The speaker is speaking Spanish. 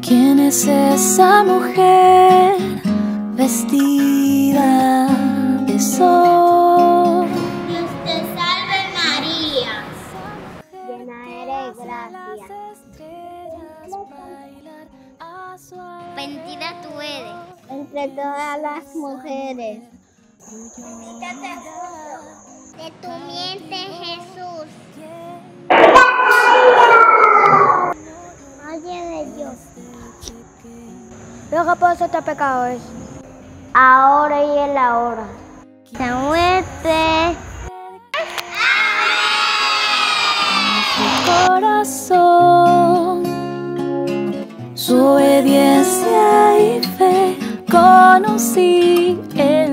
¿Quién es esa mujer vestida de sol? Dios te salve María, llena eres de gracia. Bendita tú eres entre todas las mujeres. Bendita te fruto de tu vientre Jesús. Madre de Dios, ruega por nosotros pecadores, ahora y en la hora de muerte. Su corazón, su obediencia y fe conocí.